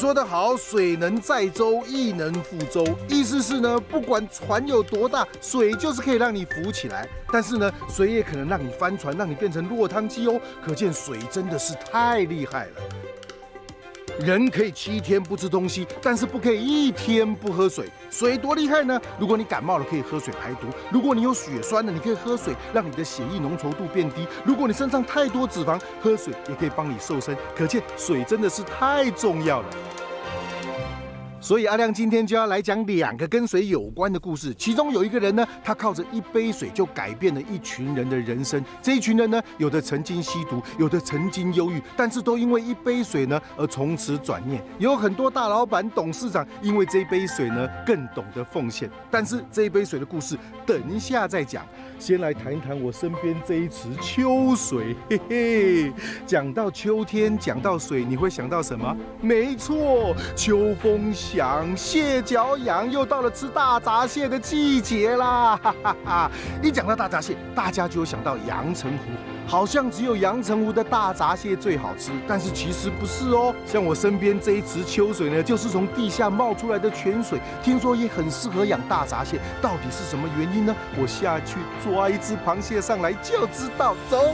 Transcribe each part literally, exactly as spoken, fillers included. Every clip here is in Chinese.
说得好，水能载舟，亦能覆舟。意思是呢，不管船有多大，水就是可以让你浮起来。但是呢，水也可能让你翻船，让你变成落汤鸡哦。可见水真的是太厉害了。人可以七天不吃东西，但是不可以一天不喝水。水多厉害呢？如果你感冒了，可以喝水排毒；如果你有血栓了，你可以喝水让你的血液浓稠度变低；如果你身上太多脂肪，喝水也可以帮你瘦身。可见水真的是太重要了。所以阿亮今天就要来讲两个跟水有关的故事，其中有一个人呢，他靠着一杯水就改变了一群人的人生。这一群人呢，有的曾经吸毒，有的曾经忧郁，但是都因为一杯水呢而从此转念。有很多大老板、董事长因为这一杯水呢更懂得奉献。但是这一杯水的故事等一下再讲，先来谈一谈我身边这一池秋水。嘿嘿，讲到秋天，讲到水，你会想到什么？没错，秋风响，蟹脚痒，又到了吃大闸蟹的季节啦！哈哈哈！一讲到大闸蟹，大家就有想到阳澄湖，好像只有阳澄湖的大闸蟹最好吃，但是其实不是哦。像我身边这一池秋水呢，就是从地下冒出来的泉水，听说也很适合养大闸蟹。到底是什么原因呢？我下去抓一只螃蟹上来就知道。走。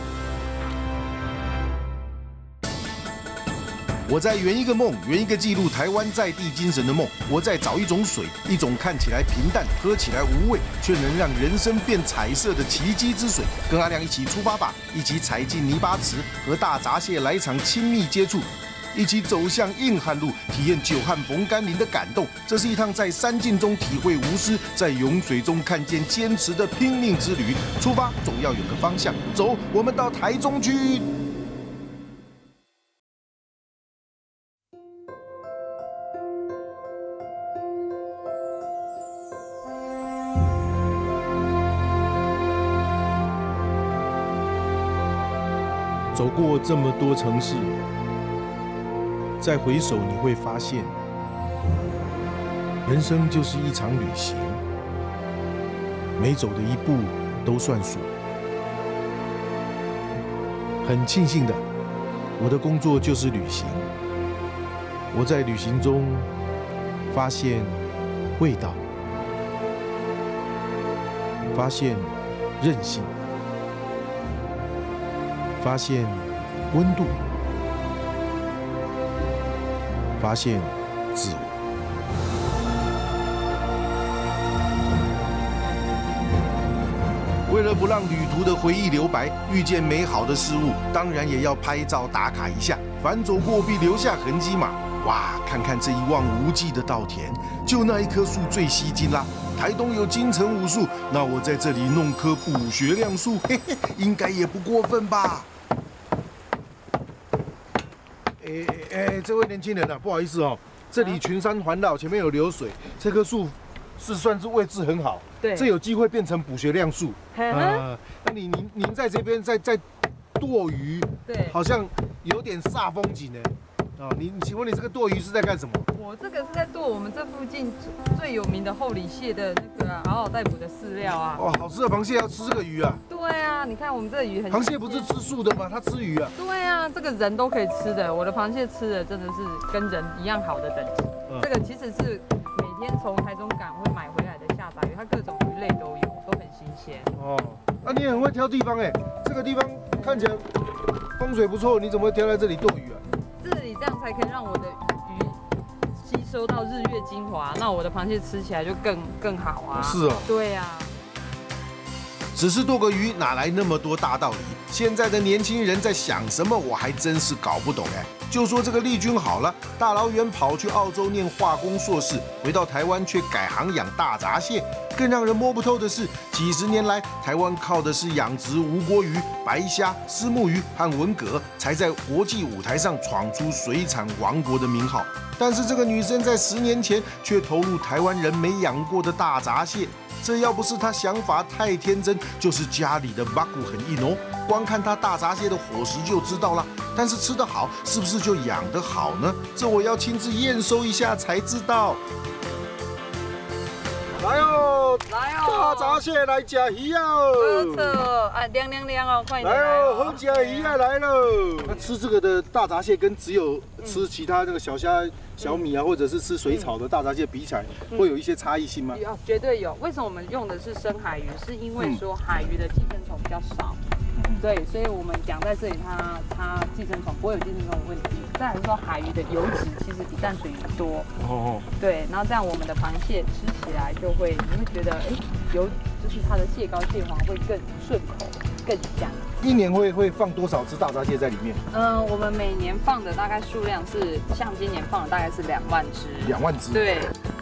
我在圆一个梦，圆一个记录台湾在地精神的梦。我在找一种水，一种看起来平淡、喝起来无味，却能让人生变彩色的奇迹之水。跟阿亮一起出发吧，一起踩进泥巴池，和大闸蟹来场亲密接触，一起走向硬汉路，体验久旱逢甘霖的感动。这是一趟在山境中体会无私，在涌水中看见坚持的拼命之旅。出发总要有个方向，走，我们到台中去。走过这么多城市，再回首你会发现，人生就是一场旅行，每走的一步都算数。很庆幸的，我的工作就是旅行。我在旅行中发现味道，发现韧性，发现温度，发现自我。为了不让旅途的回忆留白，遇见美好的事物，当然也要拍照打卡一下。凡走过必留下痕迹嘛。哇，看看这一望无际的稻田，就那一棵树最吸睛啦。台东有金城武树，那我在这里弄棵补学亮树，嘿嘿，应该也不过分吧？哎哎，这位年轻人啊，不好意思哦，这里群山环绕，前面有流水，这棵树是算是位置很好， 对， 这有机会变成补学亮树。啊，那你您您在这边在在剁鱼，对，好像有点煞风景呢。啊，你请问你这个剁鱼是在干什么？ 我这个是在剁我们这附近最有名的厚里蟹的那个嗷嗷待哺的饲料啊。 哇，好吃的螃蟹要吃这个鱼啊？ 对啊，你看我们这鱼很。 螃蟹不是吃素的吗？它吃鱼啊？ 对啊，这个人都可以吃的。我的螃蟹吃的真的是跟人一样好的等级。嗯、这个其实是每天从台中港会买回来的下杂鱼，它各种鱼类都有，都很新鲜。哦， 那、啊、你也很会挑地方哎，这个地方看起来风水不错，你怎么会挑在这里剁鱼啊？ 这里这样才可以让我的鱼吸收到日月精华，那我的螃蟹吃起来就更更好啊。 是啊。 对呀、啊。 只是剁个鱼哪来那么多大道理？现在的年轻人在想什么，我还真是搞不懂哎。就说这个丽君好了，大老远跑去澳洲念化工硕士，回到台湾却改行养大闸蟹。更让人摸不透的是，几十年来台湾靠的是养殖无锅鱼、白虾、虱目鱼和文蛤，才在国际舞台上闯出水产王国的名号。但是这个女生在十年前却投入台湾人没养过的大闸蟹，这要不是她想法太天真，就是家里的八股很硬哦。光看她大闸蟹的伙食就知道了。但是吃得好，是不是就养得好呢？这我要亲自验收一下才知道。来哦， 哦， 来哦， 大闸蟹来吃鱼啊！ 不错，啊，亮亮亮哦，快点来哦，好吃鱼啊来了。那吃这个的大闸蟹跟只有吃其他那个小虾、小米啊，或者是吃水草的大闸蟹比起来，会有一些差异性吗？ 有，绝对有。为什么我们用的是深海鱼？是因为说海鱼的寄生虫比较少。对，所以我们养在这里它，它寄生虫不会有寄生虫的问题。再来说，海鱼的油脂其实比淡水鱼多。哦。对，然后这样我们的螃蟹吃起来就会，你会觉得，哎，油就是它的蟹膏蟹黄会更顺口、更香。 一年会会放多少只大闸蟹在里面？ 嗯，我们每年放的大概数量是，像今年放的大概是两万只。 两万只。 对。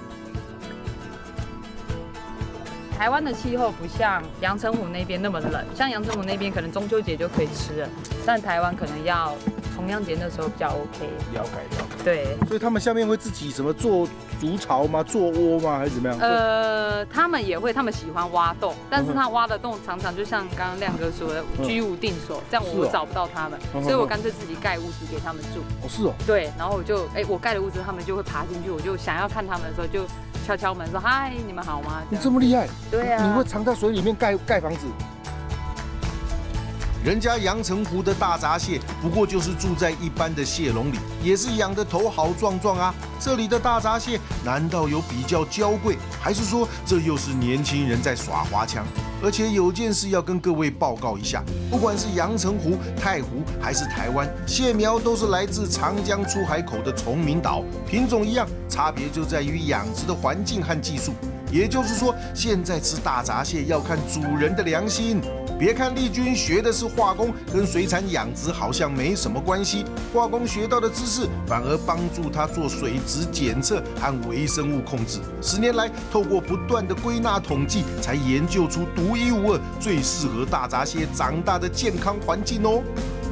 台湾的气候不像阳澄湖那边那么冷，像阳澄湖那边可能中秋节就可以吃了，但台湾可能要重阳节那时候比较 OK。 了解了解。 对。 所以他们下面会自己什么做筑巢吗？做窝吗？还是怎么样？ 呃，他们也会，他们喜欢挖洞，但是他挖的洞常常就像刚刚亮哥说的居无定所，这样我找不到他们，所以我干脆自己盖屋子给他们住。 哦，是哦。 对，然后我就哎，我盖了屋子，他们就会爬进去，我就想要看他们的时候就敲敲门说嗨，你们好吗？ 你这么厉害？ 对啊。 你会藏在水里面盖盖房子？人家阳澄湖的大闸蟹，不过就是住在一般的蟹笼里，也是养的头好壮壮啊。这里的大闸蟹难道有比较娇贵，还是说这又是年轻人在耍花枪？而且有件事要跟各位报告一下，不管是阳澄湖、太湖还是台湾，蟹苗都是来自长江出海口的崇明岛，品种一样，差别就在于养殖的环境和技术。也就是说，现在吃大闸蟹要看主人的良心。别看丽君学的是化工，跟水产养殖好像没什么关系。化工学到的知识，反而帮助他做水质检测和微生物控制。十年来，透过不断的归纳统计，才研究出独一无二、最适合大闸蟹长大的健康环境哦。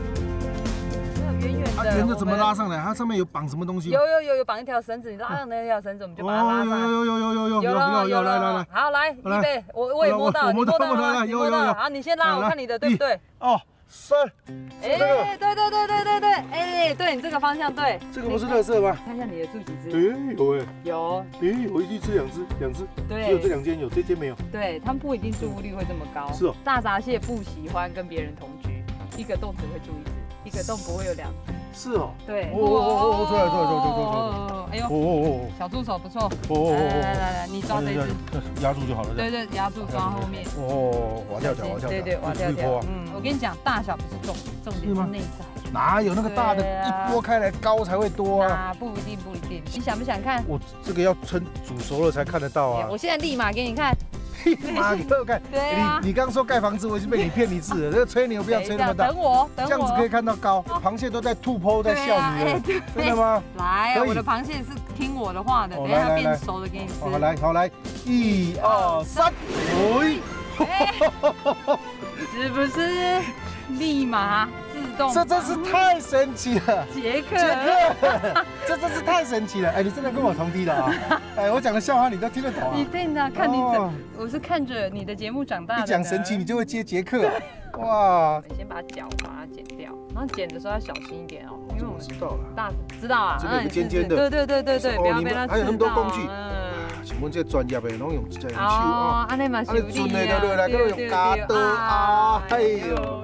它沿着怎么拉上来？它上面有绑什么东西？ 有有有有绑一条绳子，你拉上那条绳子，我们就把它拉上来。 有有有有有有有有有来来来， 好来，预备，我我也摸到， 摸到摸到了， 有有有。好，你先拉，我看你的对不对？ 哦，三。 哎，对对对对对对，哎，对你这个方向对。 这个不是垃圾吗？ 看一下你的住几只？ 哎，有哎。 有。 哎，我一去吃两只，两只。 对。 只有这两间有，这间没有。 对，他们不一定住屋率会这么高。 是哦。 大闸蟹不喜欢跟别人同居，一个洞只会住一只，一个洞不会有两只。 是哦， 对， 哦哦哦，出来出来出来出来出来， 哎呦，哦哦哦， 小助手不错， 哦哦哦， 来来来，你抓这只， 压住就好了， 对对，压住抓后面， 哦，滑跳跳，滑跳跳， 对对，滑跳跳，嗯，我跟你讲，大小不是重点，重点是内在， 哪有那个大的一拨开来高才会多啊？ 啊，不一定不一定，你想不想看？ 我这个要撑煮熟了才看得到啊， 我现在立马给你看。 马给我看， 对啊， 你你刚刚说盖房子，我已经被你骗一次了。这个吹牛不要吹那么大， 等我，等我， 这样子可以看到高。螃蟹都在吐泡，在笑你了，真的吗？ 来，我的螃蟹是听我的话的，等下变熟了给你吃。 好来，好来，一二三，哎， 是不是立马自动？ 这真是太神奇了， 杰克， 杰克，这真是太神奇了。哎，你真的跟我同梯的啊？哎，我讲的笑话你都听得懂啊？ 一定的，看你怎，我是看着你的节目长大的。 一讲神奇，你就会接杰克。哇！ 先把脚把它剪掉，然后剪的时候要小心一点哦，因为我们知道了， 大知道啊， 这个有个尖尖的， 对对对对对，不要被它刺到。 还有那么多工具，请问这专业的拢用这样手啊？安尼嘛是有理啊， 对对对，用夹刀啊，哎呦！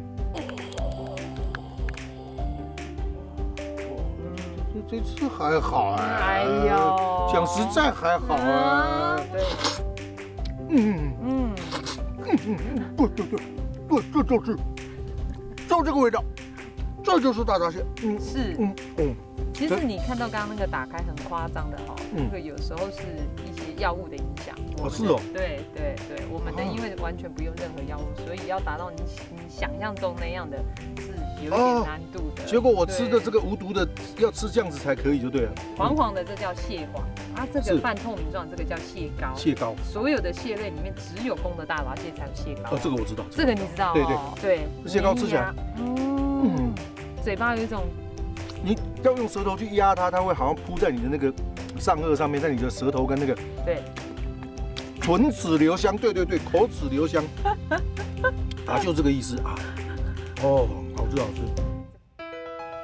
这次还好啊， 哎呦， 讲实在还好啊，对，嗯嗯嗯嗯，对对对，对，这就是，就这个味道，这就是大闸蟹， 嗯是，嗯嗯。其实你看到刚刚那个打开很夸张的哈，那个有时候是一些药物的影响。 哦，是哦。 对对对，我们的因为完全不用任何药物，所以要达到你你想象中那样的，是有一点难度的。 结果我吃的这个无毒的，要吃这样子才可以就对了。 黄黄的这叫蟹黄啊，这个半透明状这个叫蟹膏。 蟹膏。所有的蟹类里面只有公的大闸蟹才有蟹膏。 哦，这个我知道。 这个你知道？ 对对对。 蟹膏吃起来， 嗯，嘴巴有一种。 你要用舌头去压它，它会好像铺在你的那个上颚上面，在你的舌头跟那个对， 唇齿留香，对对对，口齿留香，啊，就这个意思啊。哦，好吃好吃。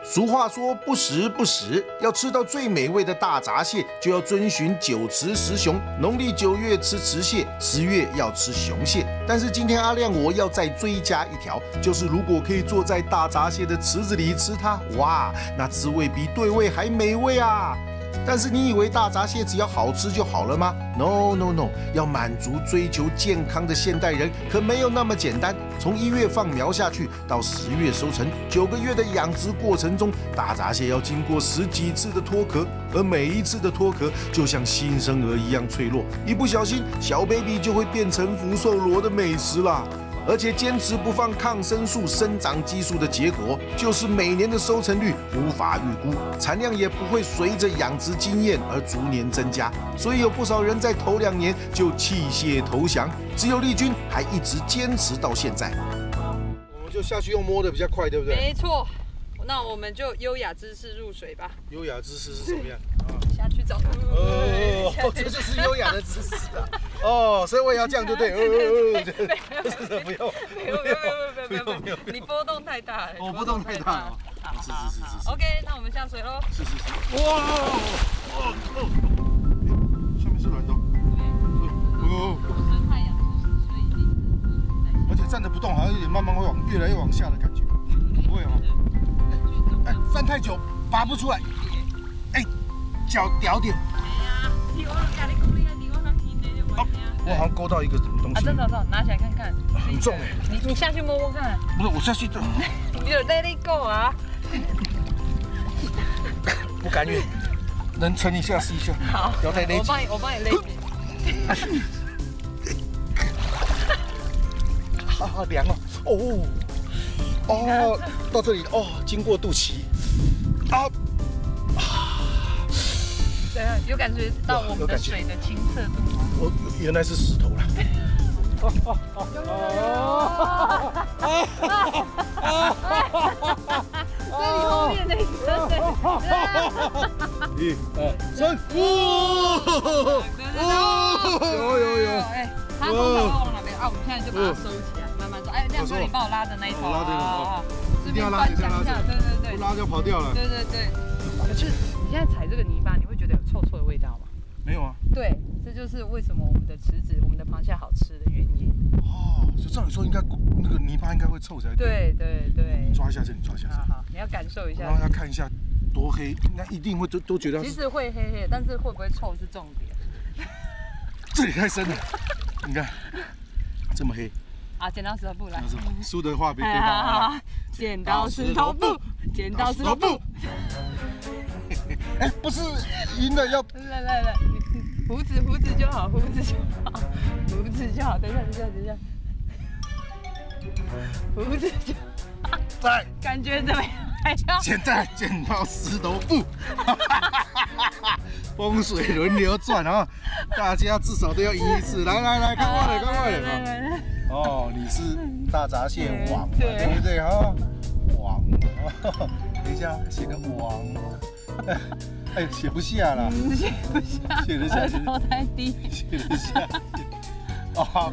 俗话说不时不食，要吃到最美味的大闸蟹，就要遵循九雌十雄。农历九月吃雌蟹，十月要吃雄蟹。但是今天阿亮我要再追加一条，就是如果可以坐在大闸蟹的池子里吃它，哇，那滋味比对味还美味啊！但是你以为大闸蟹只要好吃就好了吗 ？No No No， 要满足追求健康的现代人可没有那么简单。从一月放苗下去到十月收成，九个月的养殖过程中，大闸蟹要经过十几次的脱壳，而每一次的脱壳就像新生儿一样脆弱，一不小心小 baby 就会变成福寿螺的美食啦。而且坚持不放抗生素、生长激素的结果，就是每年的收成率无法预估，产量也不会随着养殖经验而逐年增加。所以有不少人在头两年就弃蟹投降，只有丽君还一直坚持到现在。我们就下去用摸的比较快，对不对？ 没错。那我们就优雅姿势入水吧。 优雅姿势是什么样？ 啊，下去找。 哦，这就是优雅的姿势啊！哦，所以我也要这样，就对。哦，就是不用， 没有没有没有没有没有，你波动太大了。 我波动太大了。 好，是是是是。OK， 那我们下水喽。 是是是。哇！哦哦，下面是软的。对。哦。 生太阳，所以一定。 而且站着不动，好像有点慢慢会往越来越往下的感觉。不会哦。哎，站太久拔不出来。哎，脚屌点。我好像勾到一个什么东西。 啊，真的真的，拿起来看看。 很重哎。 你你下去摸摸看。 不是，我下去就。 你有 let it go 啊？ 不甘愿，能撑一下是一下。 好， 不要太勒紧。 我帮你，我帮你勒紧。 好凉哦！哦哦，到这里哦，经过肚脐。啊。 对，有感觉到我们的水的清澈度吗？ 我原来是石头了。 在你后面那个。 一二三，哇！有有有！ 哎，它通常会往哪边啊？我们现在就把它收起来，慢慢收。哎，亮哥，你帮我拉着那一头。 拉这个， 一定要拉，一定要拉。对对对， 不拉就跑掉了。 对对对。可是你现在踩这个泥巴，你会觉得有臭臭的味道吗？ 没有啊。 对，这就是为什么我们的池子、我们的螃蟹好吃的原因。 哦，所以照理说应该那个泥巴应该会臭才对。对对对。 抓一下这里，抓一下这里。 好好，你要感受一下。 让大家看一下多黑，那一定会都都觉得。 其实会黑黑，但是会不会臭是重点。 这里太深了，你看这么黑。 啊，剪刀石头布来。 输的话别对话。剪刀石头布，剪刀石头布。哎， 不是赢了要。 来来来，胡子胡子就好，胡子就好，胡子就好。等一下等一下等一下，胡子就好。 在。 感觉怎么样？ 现在剪刀石头布。风水轮流转啊，大家至少都要赢一次。来来来，看我的，看我的。哦，你是大闸蟹王嘛，对不对？哈，王。等一下，写个王。哎，写不下了。 写不下。 写得下。 头太低。 写得下。哦。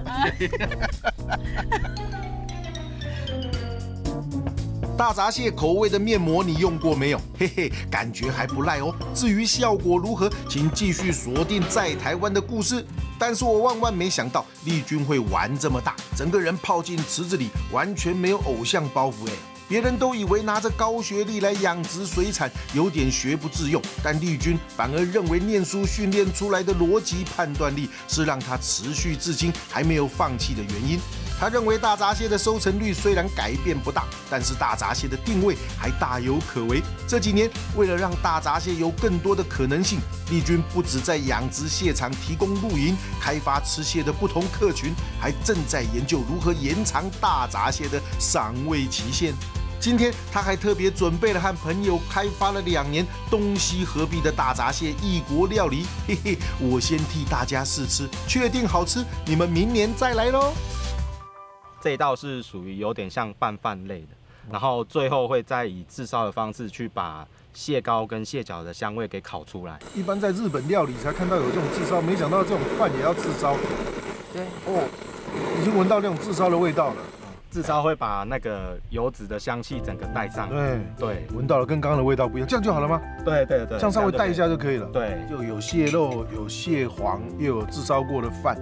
大闸蟹口味的面膜你用过没有？嘿嘿，感觉还不赖哦。至于效果如何，请继续锁定在台湾的故事。但是我万万没想到丽君会玩这么大，整个人泡进池子里，完全没有偶像包袱哎。别人都以为拿着高学历来养殖水产有点学不致用，但丽君反而认为念书训练出来的逻辑判断力是让她持续至今还没有放弃的原因。他认为大闸蟹的收成率虽然改变不大，但是大闸蟹的定位还大有可为。这几年，为了让大闸蟹有更多的可能性，丽君不只在养殖蟹场提供露营，开发吃蟹的不同客群，还正在研究如何延长大闸蟹的赏味期限。今天他还特别准备了和朋友开发了两年东西合璧的大闸蟹异国料理，嘿嘿，我先替大家试吃，确定好吃，你们明年再来咯。 这一道是属于有点像拌饭类的，然后最后会再以炙烧的方式去把蟹膏跟蟹脚的香味给烤出来。 一般在日本料理才看到有这种炙烧，没想到这种饭也要炙烧。 对， 哦，已经闻到那种炙烧的味道了。 炙烧会把那个油脂的香气整个带上。 对对， 闻到了跟刚刚的味道不一样，这样就好了吗？ 对对对， 这样稍微带一下就可以了。 对， 就有蟹肉，有蟹黄，又有炙烧过的饭。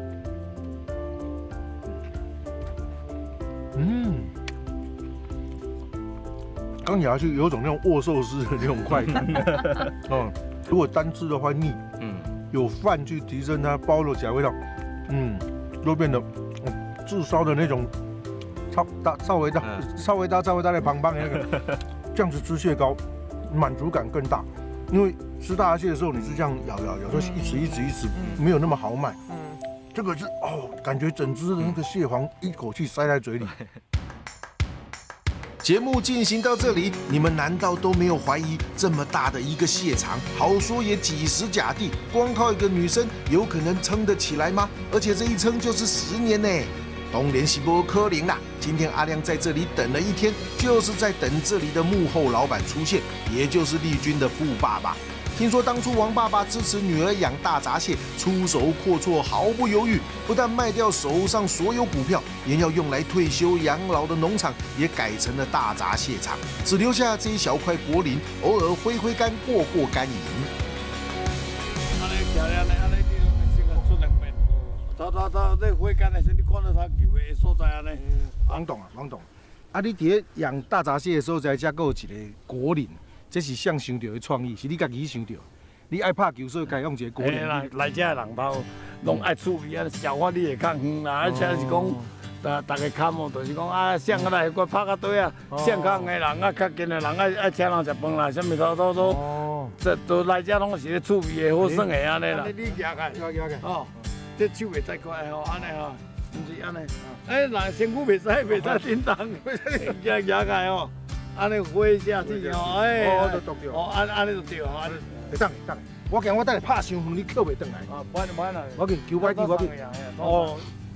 嗯，刚咬下去有种那种握寿司的那种快感。嗯，如果单吃的话腻。嗯，有饭去提升它包肉起来味道。嗯，都变得炙烧的那种。超大、稍微大、稍微大、稍微大的胖胖的那个，这样子吃蟹膏，满足感更大。因为吃大蟹的时候，你是这样咬咬咬，说一直一直一直，没有那么豪迈。嗯，这个是哦，感觉整只的那个蟹黄一口气塞在嘴里。节目进行到这里，你们难道都没有怀疑这么大的一个蟹场，好说也几十甲地，光靠一个女生有可能撑得起来吗？而且这一撑就是十年呢。当然是不可能啦！今天阿亮在这里等了一天，就是在等这里的幕后老板出现，也就是丽君的富爸爸。听说当初王爸爸支持女儿养大闸蟹，出手阔绰，毫不犹豫，不但卖掉手上所有股票，连要用来退休养老的农场也改成了大闸蟹场，只留下这一小块果林，偶尔挥挥竿过过干瘾。 他他他那回干的时候，你看到他球的所在安尼。 王董啊，王董，啊，你伫咧养大闸蟹的所在，才还有一个果林，这是谁想到的创意？是你家己想到？你爱拍球，所以该用一个果林。 啦，来这人包拢爱趣味啊，消化你会较远啦，而且是讲，大大家看哦，就是讲啊，想啊来个拍个队啊，想康的人啊，较近的人爱爱请人食饭啦，什么都都都，这都来这拢是趣味的好耍的安尼啦。你夹开，夹夹开，哦。这手袂使快吼，安尼吼，毋是安尼。哎，人身躯袂使袂使叮当，夹夹开吼，安尼挥下去吼，哎， 哦，就对哦，安安尼就对吼，安尼。 会当会当，我惊我等下拍伤远，你扣袂转来。 啊，不然不然啦。 我给球摆去，我给。 哦。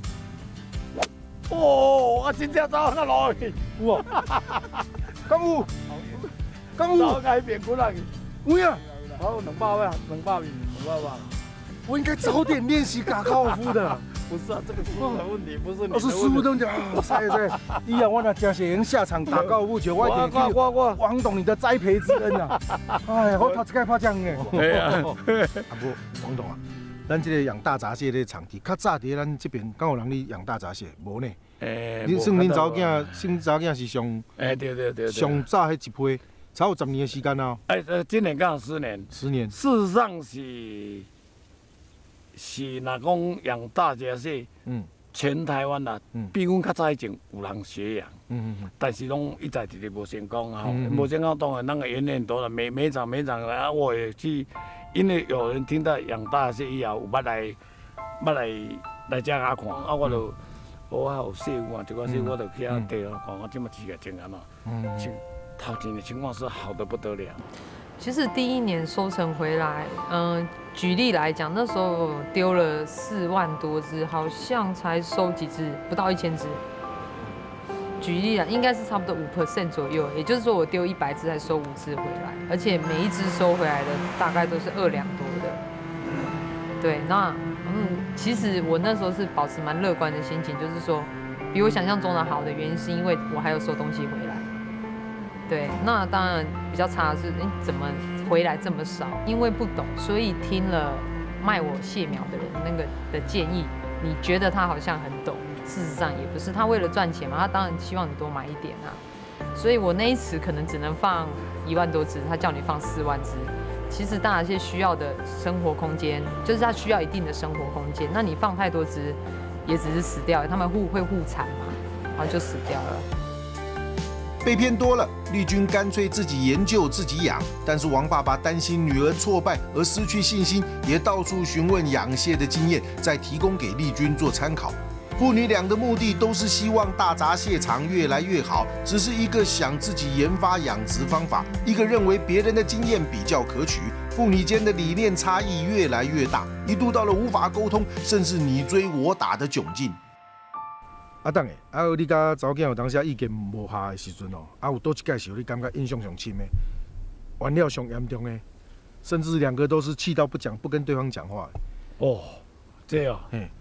哦，我真正走啊落去。 有哦。敢有？敢有？ 走改变过来。 有呀。 好，两百万，两百米，两百万。 我应该早点练习打高尔夫的。 不是啊，这个师傅的问题不是你的问题。 我是师傅都讲，塞塞。以后我那假血人下场打高尔夫球，我一定去王董你的栽培之恩啊！哎呀，我头一届拍这样的。 对啊。啊不，王董啊，咱这个养大闸蟹的场地，较早伫咱这边，敢有人咧养大闸蟹？无呢。诶。恁算恁查某囝，恁查某囝是上。诶， 对对对。 上早迄一批，超有十年的时间啊。 哎，呃，今年刚好十年。 十年。 事实上是。是，若讲养大闸蟹，嗯，全台湾啦，嗯，比阮较早以前有人学养，嗯嗯但是拢一直直直无成功啊，无成功当然那个源源多了，每每场每场啊，我也去，因为有人听到养大闸蟹以后，有捌来，捌来来遮甲看，啊，我就，我还有细看，这个细我就去遐地咯，看我即么饲个情安嘛，嗯，头前的情况是好得不得了。 其实第一年收成回来，嗯、呃，举例来讲，那时候丢了四万多只，好像才收几只，不到一千只。举例来，应该是差不多五 percent 左右，也就是说我丢一百只才收五只回来，而且每一只收回来的大概都是二两多的。对，那嗯，其实我那时候是保持蛮乐观的心情，就是说比我想象中的好的原因是因为我还有收东西回来。对，那当然比较差的是，哎，怎么回来这么少？因为不懂，所以听了卖我蟹苗的人那个的建议，你觉得他好像很懂，事实上也不是。他为了赚钱嘛，他当然希望你多买一点啊。所以我那一池可能只能放一万多只，他叫你放四万只。其实大闸蟹需要的生活空间，就是它需要一定的生活空间。那你放太多只，也只是死掉，他们互会互残嘛，然后就死掉了。 被骗多了，丽君干脆自己研究自己养。但是王爸爸担心女儿挫败而失去信心，也到处询问养蟹的经验，再提供给丽君做参考。父女俩的目的都是希望大闸蟹场越来越好，只是一个想自己研发养殖方法，一个认为别人的经验比较可取。父女间的理念差异越来越大，一度到了无法沟通，甚至你追我打的窘境。啊，等下，啊，你甲查某囝有当时意见无合的时阵哦，啊，有倒一件是你感觉印象上深的，玩了上严重的，甚至两个都是气到不讲，不跟对方讲话。 哦，这哦，嘿，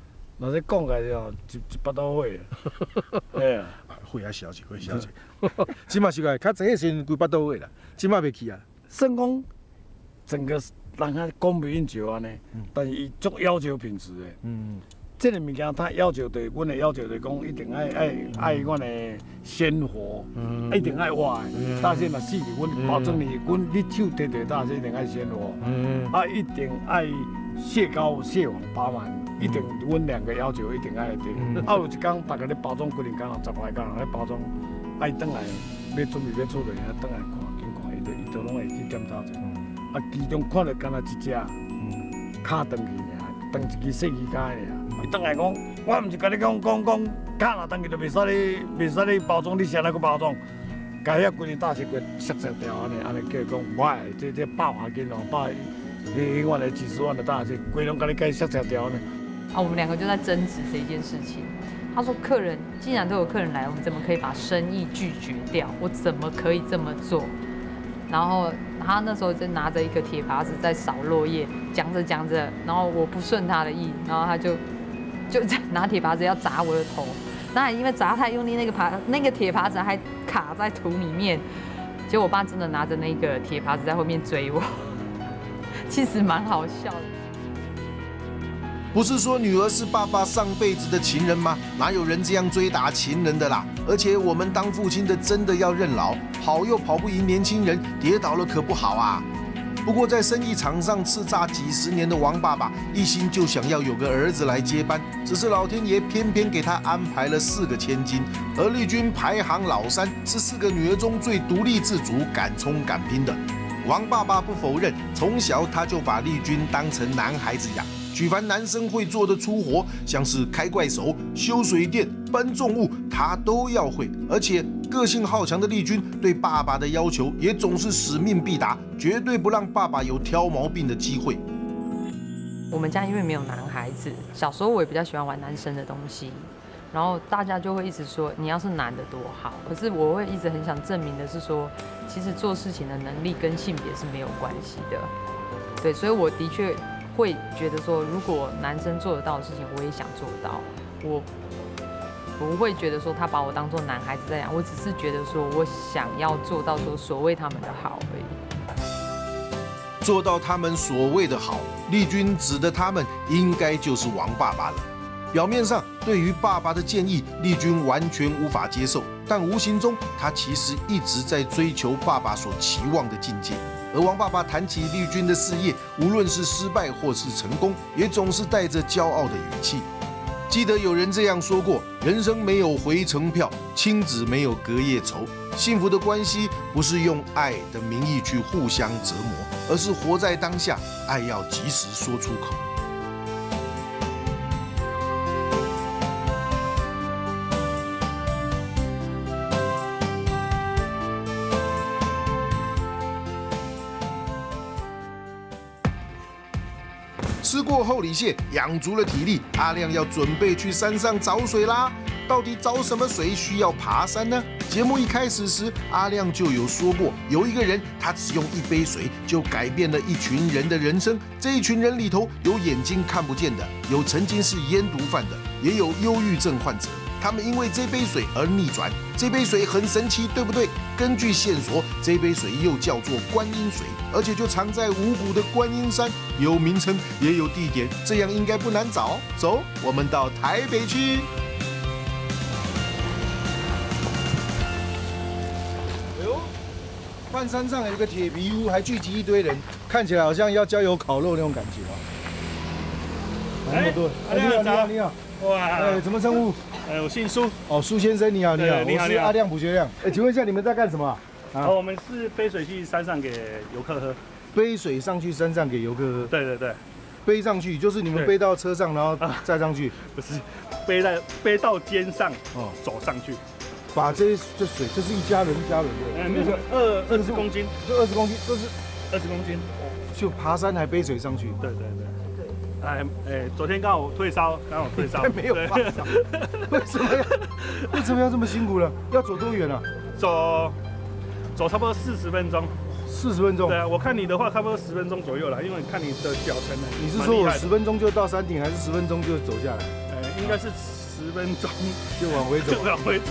若是讲起来哦，一一百多岁啊，哎呀， 岁啊小姐，岁小姐，即马是个较济的时阵几百多岁啦，即马袂去啊。 算讲整个人啊讲袂应酬安尼，但是伊足要求品质的。嗯。这个物件，他要求对，阮的要求就是讲，一定爱爱爱阮的鲜活，嗯、一定爱活的。嗯、大些若死去，阮保证你，阮你手摕摕大些一定爱鲜活，嗯、啊一定爱蟹膏蟹黄八万，一定阮两个要求一定爱对。嗯、啊有一天，大家咧包装规定工，十来工咧包装，爱转来要准备要出来，啊转来看，紧看，伊就伊就拢会去检查者。嗯、啊其中看到敢若一只，卡断去尔，断一支细鱼竿尔。伊倒来讲，我毋是甲你讲讲讲，卡若断去就袂使咧，袂使咧包装，你先来个包装，甲遐规日大石骨削削掉安尼，安尼叫伊讲，我这这百外斤哦，百，你永远的几十万的大石，规拢甲你改削削掉呢。 啊，我们两个就在争执这一件事情。他说，客人既然都有客人来，我们怎么可以把生意拒绝掉？我怎么可以这么做？然后他那时候就拿着一个铁耙子在扫落叶，讲着讲着，然后我不顺他的意，然后他就。就拿铁耙子要砸我的头，那因为砸太用力，那个耙那个铁耙子还卡在土里面，结果我爸真的拿着那个铁耙子在后面追我，其实蛮好笑的。 不是说女儿是爸爸上辈子的情人吗？哪有人这样追打情人的啦？而且我们当父亲的真的要认老，跑又跑不赢年轻人，跌倒了可不好啊。不过，在生意场上叱咤几十年的王爸爸，一心就想要有个儿子来接班，只是老天爷偏偏给他安排了四个千金，而丽君排行老三，是四个女儿中最独立自主、敢冲敢拼的。王爸爸不否认，从小他就把丽君当成男孩子养，举凡男生会做的粗活，像是开怪手、修水电、搬重物，他都要会，而且。个性好强的丽君对爸爸的要求也总是使命必达，绝对不让爸爸有挑毛病的机会。 我们家因为没有男孩子，小时候我也比较喜欢玩男生的东西，然后大家就会一直说你要是男的多好。可是我会一直很想证明的是说，其实做事情的能力跟性别是没有关系的。对，所以我的确会觉得说，如果男生做得到的事情，我也想做到。我。不会觉得说他把我当作男孩子在养，我只是觉得说我想要做到说所谓他们的好而已。 做到他们所谓的好，丽君指的他们应该就是王爸爸了。表面上对于爸爸的建议，丽君完全无法接受，但无形中她其实一直在追求爸爸所期望的境界。而王爸爸谈起丽君的事业，无论是失败或是成功，也总是带着骄傲的语气。记得有人这样说过：人生没有回程票，亲子没有隔夜仇。幸福的关系不是用爱的名义去互相折磨，而是活在当下，爱要及时说出口。吃过厚礼蟹，养足了体力，阿亮要准备去山上找水啦。到底找什么水需要爬山呢？节目一开始时，阿亮就有说过，有一个人他只用一杯水就改变了一群人的人生。这一群人里头有眼睛看不见的，有曾经是烟毒贩的，也有忧郁症患者。他们因为这杯水而逆转。这杯水很神奇，对不对？根据线索，这杯水又叫做观音水，而且就藏在五股的观音山，有名称也有地点，这样应该不难找。走，我们到台北去。哎呦，半山上有个铁皮屋，还聚集一堆人，看起来好像要郊游烤肉那种感觉啊。那么多，哎，你好，你好，你好。哇，哎，怎么称呼？ 呃，我姓苏。 哦，苏先生，你好，你好， 你好， 我是阿亮补学亮。哎，请问一下，你们在干什么？ 啊，我们是背水去山上给游客喝。 背水上去山上给游客喝？ 对对对。 背上去就是你们背到车上，然后再上去？ 不是，背在背到肩上，哦，走上去。 把这这水，这是一家人一家人的。 嗯，那个二二十公斤， 这二十公斤，这是二十公斤。 就爬山还背水上去？ 对对对。哎哎，昨天刚好退烧，刚好退烧， 没有发烧，为什么要为什么要这么辛苦了？要走多远啊？ 走走差不多四十分钟。 四十分钟？ 对啊，我看你的话差不多十分钟左右了，因为你看你的脚程呢。 你是说我十分钟就到山顶，还是十分钟就走下来？ 哎， 应该是十分钟就往回走， 就往回走。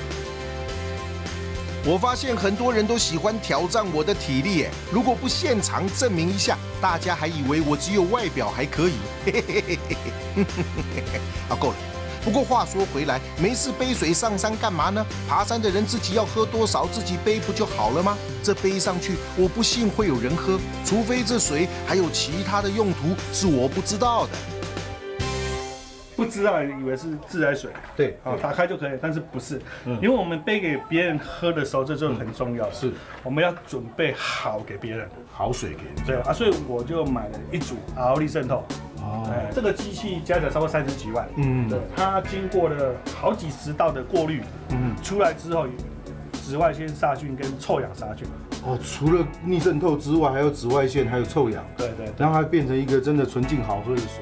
我发现很多人都喜欢挑战我的体力，哎，如果不现场证明一下，大家还以为我只有外表还可以。嘿嘿嘿嘿嘿嘿，啊，够了。不过话说回来，没事背水上山干嘛呢？爬山的人自己要喝多少自己背不就好了吗？这背上去，我不信会有人喝，除非这水还有其他的用途是我不知道的。 不知道以为是自来水， 对， 好打开就可以，但是不是，因为我们背给别人喝的时候，这就很重要，是我们要准备好给别人好水给你。 对啊，所以我就买了一组 R O 力渗透。哦，这个机器加起来超过三十几万，嗯，对，它经过了好几十道的过滤，嗯，出来之后，紫外线杀菌跟臭氧杀菌。 哦，除了逆渗透之外，还有紫外线，还有臭氧， 对对， 让它变成一个真的纯净好喝的水。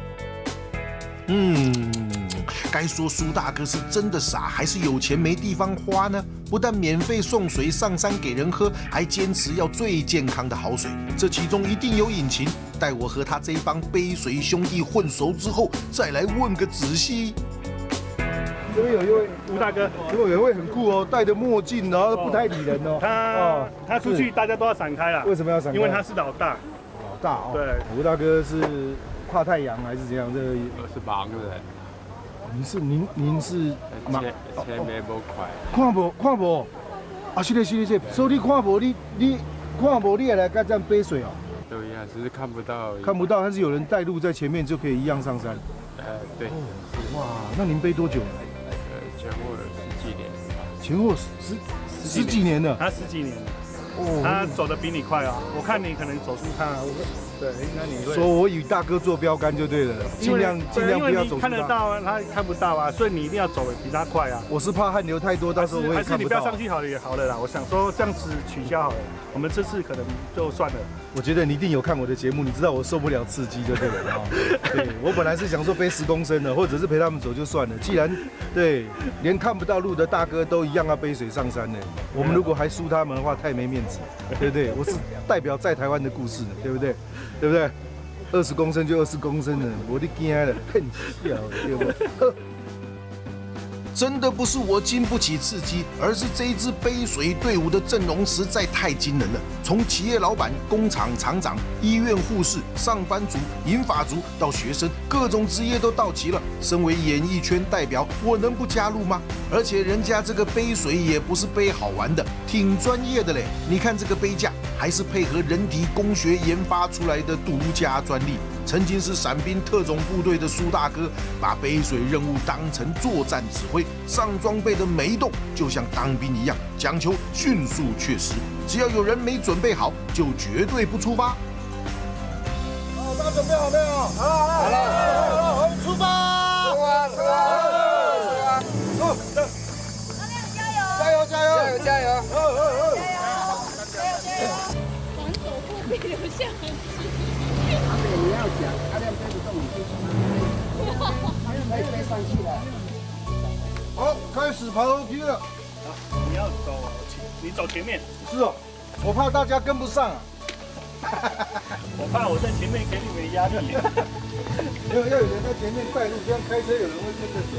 嗯，该说苏大哥是真的傻，还是有钱没地方花呢？不但免费送水上山给人喝，还坚持要最健康的好水，这其中一定有隐情。待我和他这一帮背水兄弟混熟之后，再来问个仔细。这边有一位吴大哥， 这边有一位很酷哦，戴着墨镜，然后不太理人哦。 他他出去大家都要闪开啦。 为什么要闪开？ 因为他是老大。 老大哦。对，吴大哥是跨太阳还是怎样？这个我是盲人。 您是您您是前前面无快。 看无看无，啊是的是的是的，所以你看无你你看无你也来干这样背水哦。 对呀，只是看不到。 看不到，但是有人带路在前面就可以一样上山。 呃，对。 哇，那您背多久了？ 呃，前后十几年。 前后十十几年了。 他十几年了。哦。他走得比你快啊！我看你可能走出他。对，那你会说我以大哥做标杆就对了，尽量尽量不要走出他。 看得到啊，他看不到啊，所以你一定要走得比他快啊。 我是怕汗流太多，到时候我也看不到。 还是你不要上去好了也好了啦。我想说这样子取消好了，我们这次可能就算了。 我觉得你一定有看我的节目，你知道我受不了刺激就对了哈。对，我本来是想说背十公升的，或者是陪他们走就算了。既然对连看不到路的大哥都一样要背水上山呢，我们如果还输他们的话，太没面子，对不对？我是代表在台湾的故事呢，对不对？对不对？二十公升就二十公升了，我的惊了，很笑，对不对？真的不是我经不起刺激，而是这一支背水队伍的阵容实在太惊人了。从企业老板、工厂厂长、医院护士、上班族、银发族到学生，各种职业都到齐了。身为演艺圈代表，我能不加入吗？而且人家这个背水也不是背好玩的，挺专业的嘞。你看这个杯架，还是配合人体工学研发出来的独家专利。曾经是伞兵特种部队的苏大哥，把背水任务当成作战指挥，上装备的每一动就像当兵一样，讲求迅速确实。只要有人没准备好，就绝对不出发。好，大家准备好没有？好了，好了，好了，我们出发！出发，出发，出发！加油，加油，加油，加油，加油！哦哦哦！加油，加油，加油！往走步别留下痕迹。阿妹，你要讲，阿亮背不动你就上来，可以背上去了。好，开始爬楼梯了。 好，你要走前，你走前面。 是哦，我怕大家跟不上啊。 我怕我在前面给你们压力。 没有，要有人在前面带路，这样开车有人会跟着走。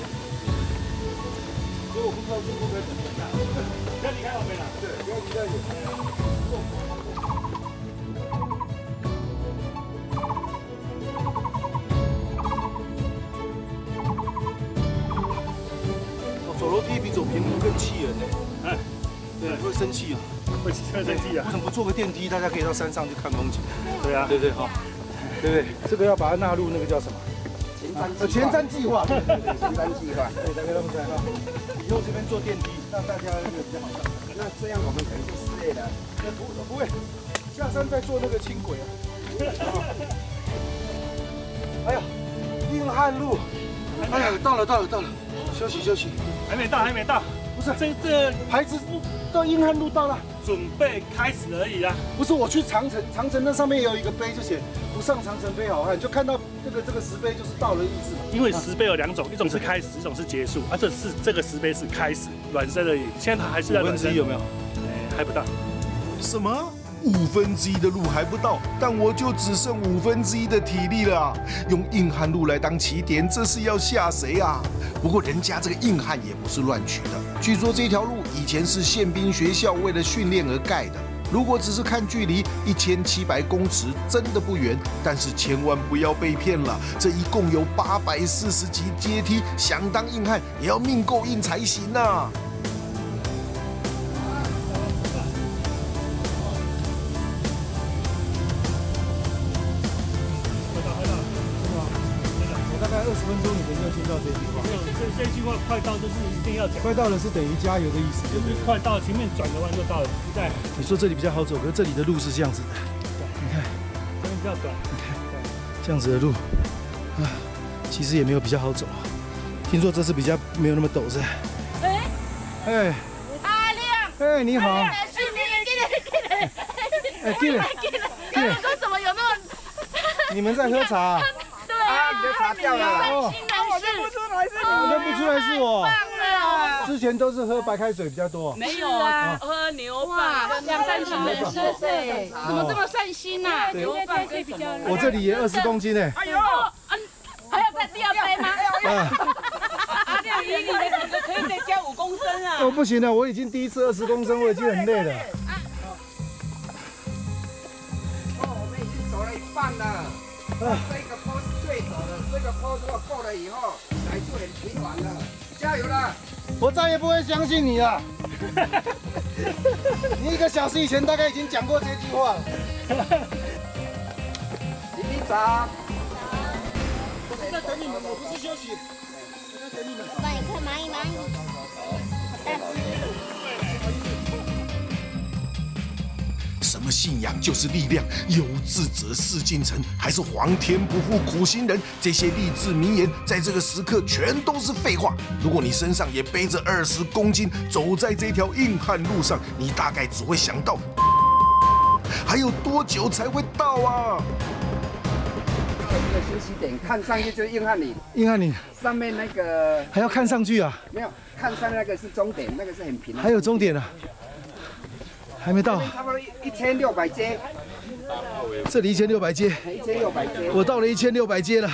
所以我不知道是不该怎么样。 不要离开我们了。 对，不要离开我。走楼梯比走平路更气人呢。哎，对，会生气啊， 会会生气啊。 为什么不坐个电梯，大家可以到山上去看风景？ 对啊， 对对哈，对不对？这个要把它纳入那个叫什么？前瞻计划。前瞻计划。前瞻计划。对，大家都在哈。以后这边坐电梯，让大家那个比较好上。那这样我们可能就失业了。不不会，下山再坐那个轻轨啊。哎呀，硬汉路。哎呀，到了到了到了。休息休息， 还没到，还没到。 不是， 这这牌子到硬汉路到了， 准备开始而已啦。 不是，我去长城，长城那上面也有一个碑，就写“不上长城非好汉”，就看到这个这个石碑就是到了意思嘛。 因为石碑有两种，一种是开始，一种是结束。啊，这是这个石碑是开始，暖身而已。现在还是在暖身， 有没有？ 哎，还不到。 什么？ 五分之一的路还不到，但我就只剩五分之一的体力了啊！用硬汉路来当起点，这是要吓谁啊？不过人家这个硬汉也不是乱取的，据说这条路以前是宪兵学校为了训练而盖的。如果只是看距离一千七百公尺，真的不远，但是千万不要被骗了。这一共有八百四十级阶梯，想当硬汉也要命够硬才行啊！ 二十分钟你们就听到这句话，没有，这这句话快到就是一定要讲，快到了是等于加油的意思，就是快到前面转个弯就到了，不在。你说这里比较好走，可是这里的路是这样子的，你看，这边比较短，你看，这样子的路，啊，其实也没有比较好走。听说这次比较没有那么陡，是？哎，哎，阿亮，哎，你好，是你，给你，给你，哎，给你，给你，老公怎么有那么？你们在喝茶？ 啊，你的茶掉了， 哦， 我认不出来是你， 我认不出来是我。 棒了， 之前都是喝白开水比较多。 没有啊，喝牛蒡跟两三斤的是谁？怎么这么善心呐？牛蒡跟比较。 我这里也二十公斤呢。 哎呦，还要再第二杯吗？啊，阿亮，以你的体格可以再加五公升啊。 哦，不行了，我已经第一次二十公升，我已经很累了。 哦，我们已经走了一半了。这个坡是最陡的，这个坡如果过了以后，来就很平缓了。加油了！ 我再也不会相信你了。你一个小时以前大概已经讲过这句话了。 李队长， 我是在等你们，我不是休息，我在等你们。 帮你看蚂蚁蚂蚁，大只。 什么信仰就是力量，有志者事竟成，还是皇天不负苦心人？这些励志名言在这个时刻全都是废话。如果你身上也背着二十公斤，走在这条硬汉路上，你大概只会想到，还有多久才会到啊？ 这个休息点看上去就是硬汉岭， 硬汉岭上面那个还要看上去啊？ 没有，看上面那个是终点，那个是很平的。 还有终点啊？还没到， 差不多一千六百阶， 这里一千六百阶， 一千六百阶， 我到了一千六百阶了。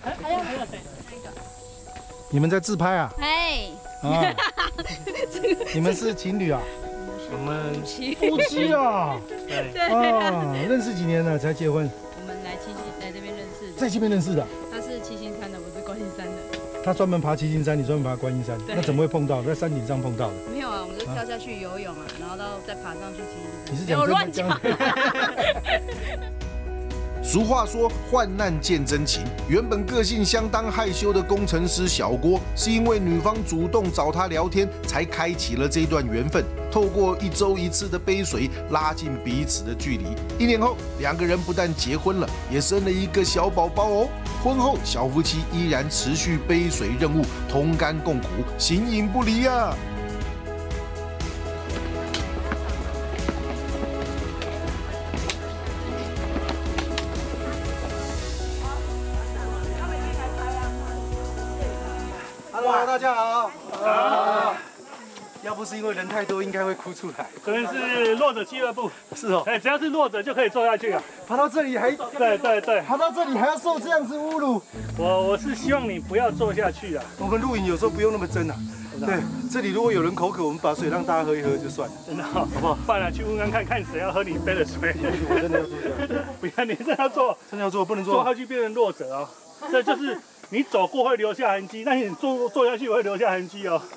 你们在自拍啊？ 哎， 啊，你们是情侣啊？ 我们夫妻啊？对啊，认识几年了才结婚？ 我们来七星来这边认识， 在这边认识的。 他是七星山的，我是观音山的。 他专门爬七星山，你专门爬观音山，那怎么会碰到？在山顶上碰到的？ 没有啊，我们就跳下去游泳啊，然后到再爬上去七星山。 你是讲乱讲？ 俗话说患难见真情，原本个性相当害羞的工程师小郭，是因为女方主动找他聊天，才开启了这一段缘分。透过一周一次的杯水，拉近彼此的距离。一年后，两个人不但结婚了，也生了一个小宝宝哦。婚后，小夫妻依然持续杯水任务，同甘共苦，形影不离啊。 Hello， 大家好。好。要不是因为人太多，应该会哭出来。 这边是弱者俱乐部， 是哦， 哎，只要是弱者就可以坐下去啊。 爬到这里还对对对， 爬到这里还要受这样子侮辱。 我我是希望你不要坐下去啊。 我们露营有时候不用那么真啊。对，这里如果有人口渴，我们把水让大家喝一喝就算了。 真的好，好不好？不然去问看看看谁要喝你杯的水。 我真的要坐这样。 不要，你真的要坐， 真的要坐，不能坐。 坐下去变成弱者哦。这就是你走过会留下痕迹，但是你坐坐下去会留下痕迹哦。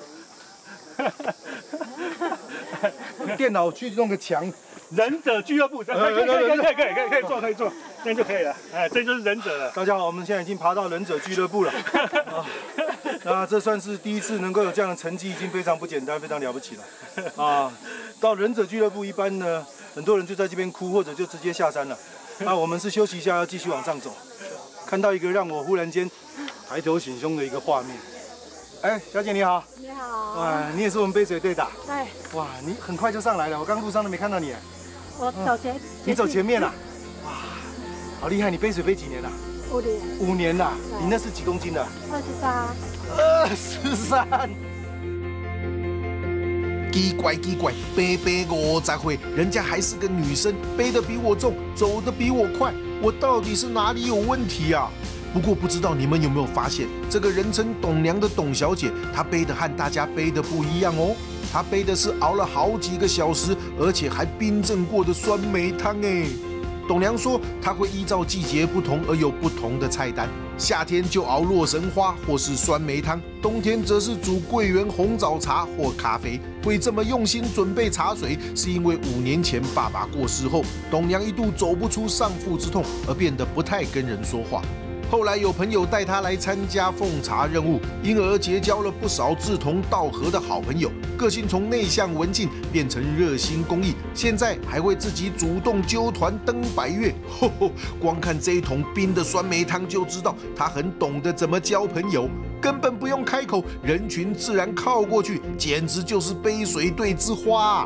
电脑去弄个墙， 忍者俱乐部，可以可以可以可以可以可以可以坐可以坐，这样就可以了。哎，这就是忍者了。 大家好，我们现在已经爬到忍者俱乐部了。啊，那这算是第一次能够有这样的成绩，已经非常不简单，非常了不起了。啊，到忍者俱乐部一般呢，很多人就在这边哭，或者就直接下山了。那我们是休息一下，要继续往上走。看到一个让我忽然间抬头挺胸的一个画面。哎，小姐你好。 你好。 哇，你也是我们杯水队的。 对。 哇，你很快就上来了，我刚路上都没看到你。 我走前。 你走前面了。哇，好厉害！你杯水杯几年了？ 五年。 五年了。你那是几公斤的？ 二十三。 二十三。 奇怪奇怪，背背五十岁，人家还是个女生，背得比我重，走得比我快，我到底是哪里有问题啊？不过不知道你们有没有发现，这个人称董娘的董小姐，她背的和大家背的不一样哦。她背的是熬了好几个小时，而且还冰镇过的酸梅汤哎。董娘说，她会依照季节不同而有不同的菜单，夏天就熬洛神花或是酸梅汤，冬天则是煮桂圆红枣茶或咖啡。会这么用心准备茶水，是因为五年前爸爸过世后，董娘一度走不出丧父之痛，而变得不太跟人说话。后来有朋友带他来参加奉茶任务，因而结交了不少志同道合的好朋友，个性从内向文静变成热心公益，现在还会自己主动揪团登百岳。吼吼，光看这一桶冰的酸梅汤就知道他很懂得怎么交朋友，根本不用开口，人群自然靠过去，简直就是杯水队之花。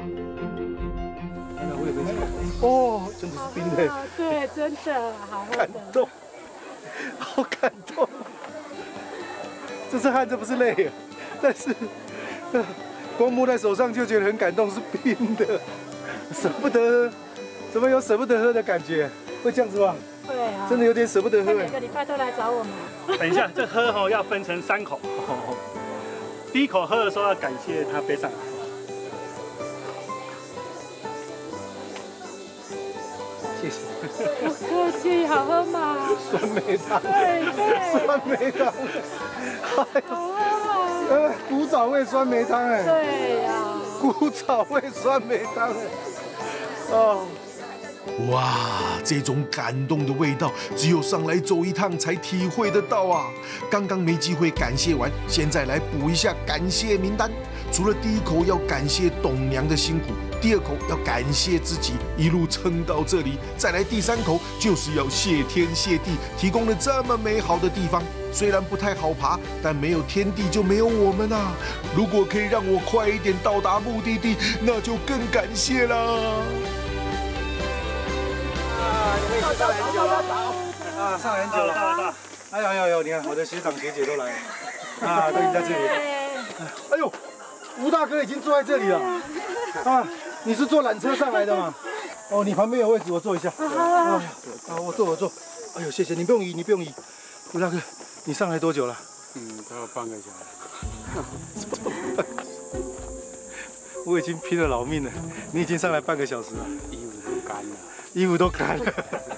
哦，真的是冰的， 对，真的好喝感动。好感动，这是汗，这不是泪，但是光摸在手上就觉得很感动，是冰的，舍不得喝，怎么有舍不得喝的感觉？会这样子吗？ 会啊， 真的有点舍不得喝。 每个礼拜都来找我们。 等一下，这喝吼要分成三口，第一口喝的时候要感谢他背上来。谢谢。 不客气，好喝吗？ 酸梅汤。 对对。 酸梅汤。 好喝啊！ 呃，古早味酸梅汤哎。 对呀。 古早味酸梅汤哎。哦。 哇，这种感动的味道，只有上来走一趟才体会得到啊！刚刚没机会感谢完，现在来补一下感谢名单。除了第一口要感谢董娘的辛苦，第二口要感谢自己一路撑到这里，再来第三口就是要谢天谢地，提供了这么美好的地方。虽然不太好爬，但没有天地就没有我们啊！如果可以让我快一点到达目的地，那就更感谢啦！ 上来很久了啊，上来很久了。哎呦呦呦，你看我的学长学姐都来了啊，都已经在这里。哎呦，吴大哥已经坐在这里了啊！你是坐缆车上来的吗？哦，你旁边有位置，我坐一下。啊，啊，我坐我坐。哎呦，谢谢你，不用移，你不用移。吴大哥，你上来多久了？ 嗯，大概半个小时。 我已经拼了老命了，你已经上来半个小时了。 衣服都干了。 衣服都干了，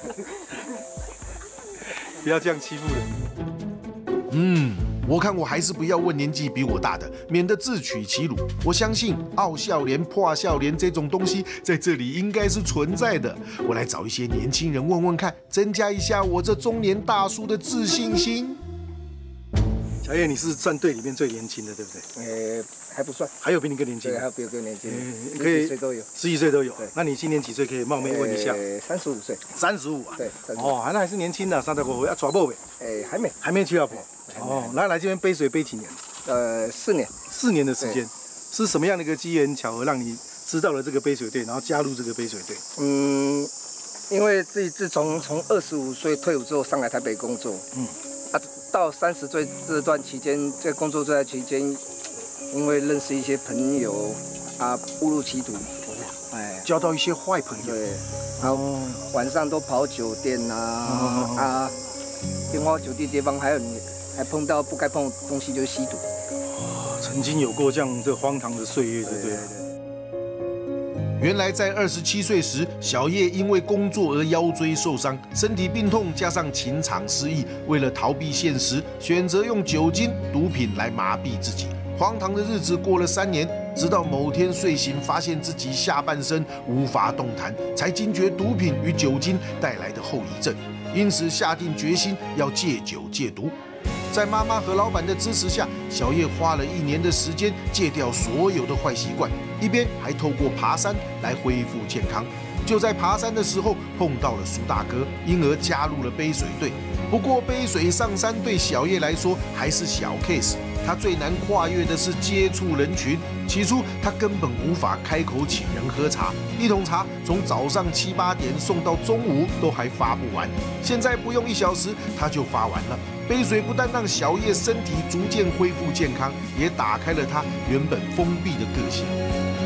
不要这样欺负人。 嗯，我看我还是不要问年纪比我大的，免得自取其辱。我相信傲笑脸、破笑脸这种东西在这里应该是存在的。我来找一些年轻人问问看，增加一下我这中年大叔的自信心。 小叶，你是战队里面最年轻的，对不对？ 呃，还不算， 还有比你更年轻的， 对，还有比我更年轻的， 你可以十几岁都有， 十几岁都有。那你今年几岁？可以冒昧问一下？ 呃，三十五岁。 三十五啊？ 对。 哦，那还是年轻的，三十五岁要抓某呗？ 哎，还没， 还没娶老婆。哦，那来这边背水背几年？ 呃，四年。 四年的时间，是什么样的一个机缘巧合让你知道了这个背水队，然后加入这个背水队？ 嗯，因为自己自从从二十五岁退伍之后上来台北工作，嗯。啊，到三十岁这段期间，在工作这段期间，因为认识一些朋友啊，误入歧途， 哎，交到一些坏朋友， 对，然后晚上都跑酒店啊，哦、啊，烟花酒店地方，还有你还碰到不该碰的东西，就是吸毒。 哦，曾经有过这样这荒唐的岁月，对不对？ 原来在二十七岁时，小叶因为工作而腰椎受伤，身体病痛加上情场失意，为了逃避现实，选择用酒精、毒品来麻痹自己。荒唐的日子过了三年，直到某天睡醒，发现自己下半身无法动弹，才惊觉毒品与酒精带来的后遗症，因此下定决心要戒酒戒毒。在妈妈和老板的支持下，小叶花了一年的时间戒掉所有的坏习惯，一边还透过爬山来恢复健康。就在爬山的时候碰到了苏大哥，因而加入了背水队。不过背水上山对小叶来说还是小 case， 他最难跨越的是接触人群。起初他根本无法开口请人喝茶，一桶茶从早上七八点送到中午都还发不完，现在不用一小时他就发完了。杯水不但让小叶身体逐渐恢复健康，也打开了他原本封闭的个性。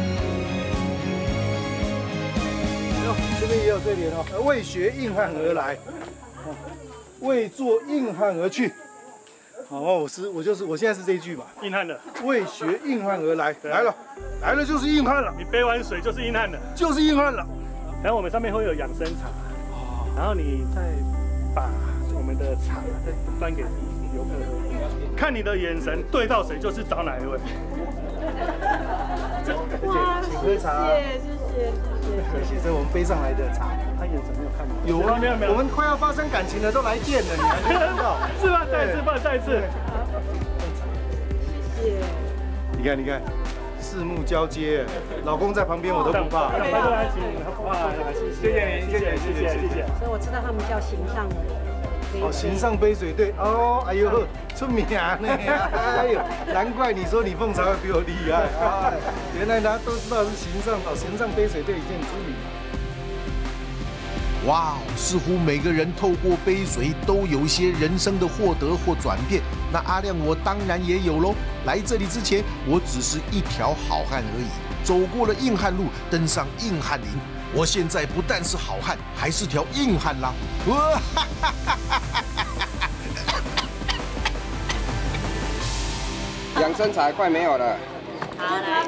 这边也有对联哦，为学硬汉而来，为做硬汉而去。哦，我是我就是我现在是这一句嘛， 硬汉的， 为学硬汉而来，来了，来了就是硬汉了。 你背完水就是硬汉的， 就是硬汉了。 然后我们上面会有养生茶，然后你再把我们的茶再端给游客喝，看你的眼神对到谁就是找哪一位。 哇，请喝茶。 谢谢谢谢谢谢，这我们背上来的茶。 他眼神没有看到。 有啊， 没有没有， 我们快要发生感情了，都来电了，你还没看到？ 是吧？再一次，不然再一次。 谢谢。 你看，你看，四目交接，老公在旁边我都不怕。 来来来，请哇，谢谢你，谢谢谢谢谢谢。 所以我知道他们叫行上的。 哦，行上杯水队哦，哎呦，出名呢，哎呦，难怪你说你奉茶会比我厉害啊！原来大家都知道是行上哦，行上杯水队已经很出名了。 哇，似乎每个人透过杯水都有一些人生的获得或转变。那阿亮我当然也有喽。来这里之前，我只是一条好汉而已，走过了硬汉路，登上硬汉岭。我现在不但是好汉，还是条硬汉啦！哇哈哈哈哈哈！ 养生茶快没有了。 好，来。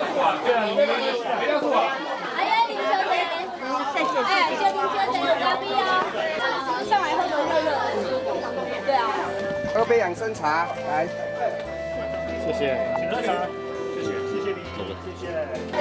哎呀，林小姐，谢谢。哎，谢林小姐有咖啡哦。上来喝的热热的。对啊。 喝杯养生茶，来。 谢谢，请喝茶。谢谢，谢谢你，谢谢。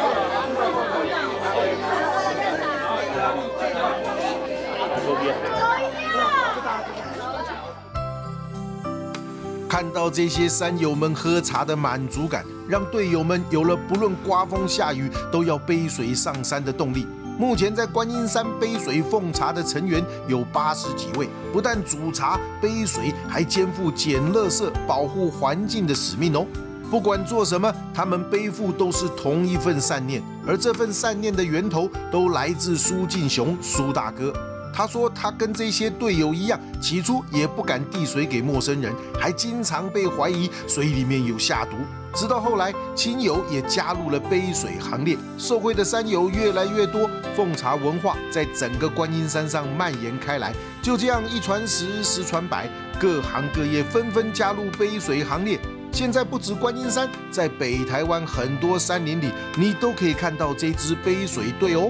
看到这些山友们喝茶的满足感，让队友们有了不论刮风下雨都要背水上山的动力。目前在观音山背水奉茶的成员有八十几位，不但煮茶背水，还肩负捡垃圾、保护环境的使命哦。不管做什么，他们背负都是同一份善念，而这份善念的源头都来自苏进雄苏大哥。他说他跟这些队友一样，起初也不敢递水给陌生人，还经常被怀疑水里面有下毒。直到后来，亲友也加入了背水行列，受惠的山友越来越多，奉茶文化在整个观音山上蔓延开来。就这样一传十，十传百，各行各业纷纷加入背水行列。现在不止观音山，在北台湾很多山林里，你都可以看到这支背水队哦。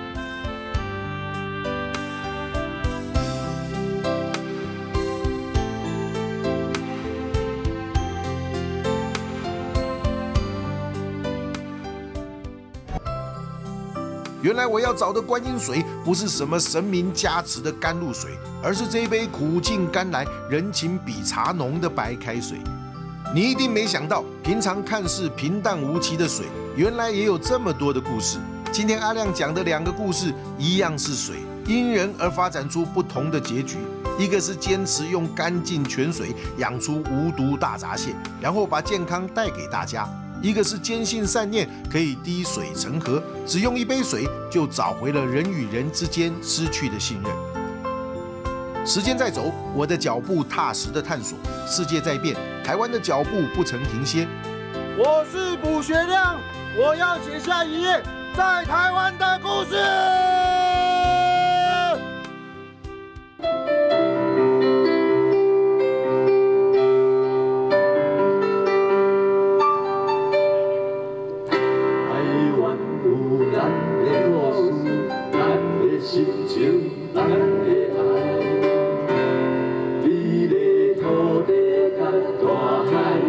原来我要找的观音水不是什么神明加持的甘露水，而是这杯苦尽甘来、人情比茶浓的白开水。你一定没想到，平常看似平淡无奇的水，原来也有这么多的故事。今天阿亮讲的两个故事，一样是水，因人而发展出不同的结局。一个是坚持用干净泉水养出无毒大闸蟹，然后把健康带给大家。一个是坚信善念可以滴水成河，只用一杯水就找回了人与人之间失去的信任。时间在走，我的脚步踏实的探索，世界在变，台湾的脚步不曾停歇。 我是卜学亮，我要写下一页在台湾的故事。 心情，咱的爱，美丽土地甲大海，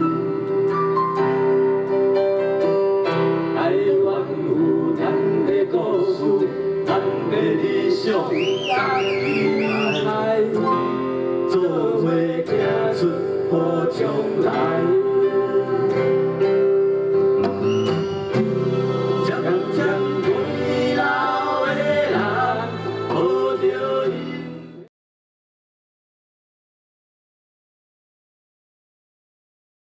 台湾有咱的故事，咱的理想，咱的爱，做伙行出好将来。